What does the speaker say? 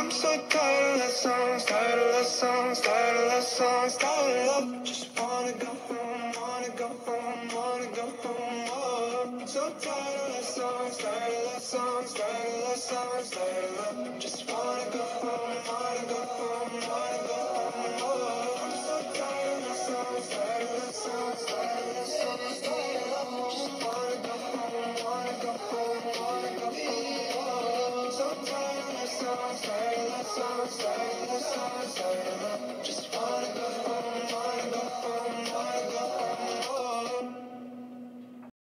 So tired of love songs, tired of love songs, tired of love songs, tired of love. Just wanna go home, wanna go home, wanna go home. Oh, so tired of love songs, tired of love songs, tired of love songs, tired of love. Just wanna go home, wanna go home, wanna go home. Oh, I'm so tired of love songs, tired of love songs, tired of love songs, tired of love. Just wanna go home, wanna go home, wanna go home. Oh, I'm so tired of love songs, tired of love songs, tired of love songs, tired of love. Just wanna go home, wanna go home.